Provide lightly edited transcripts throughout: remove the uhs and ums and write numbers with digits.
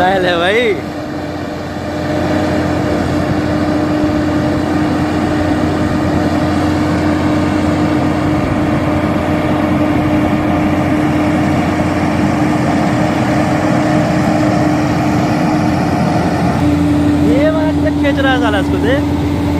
Missile है भाई। ये वाला खींच रहा है साला, इसको देख।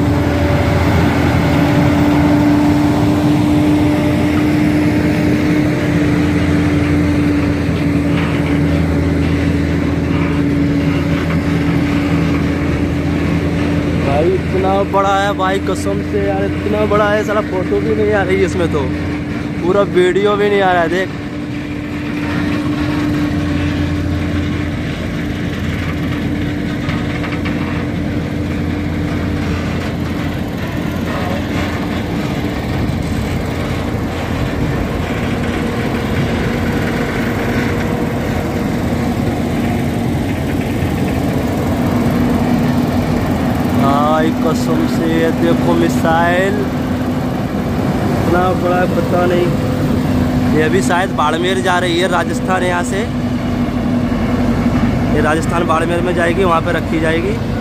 भाई इतना बड़ा है भाई, कसम से यार इतना बड़ा है साला, फोटो भी नहीं आ रही है इसमें, तो पूरा वीडियो भी नहीं आ रहा है, देख। भाई कसम से देखो मिसाइल इतना बड़ा है, पता नहीं। ये अभी शायद बाड़मेर जा रही है, राजस्थान। यहाँ से ये राजस्थान बाड़मेर में जाएगी, वहाँ पे रखी जाएगी।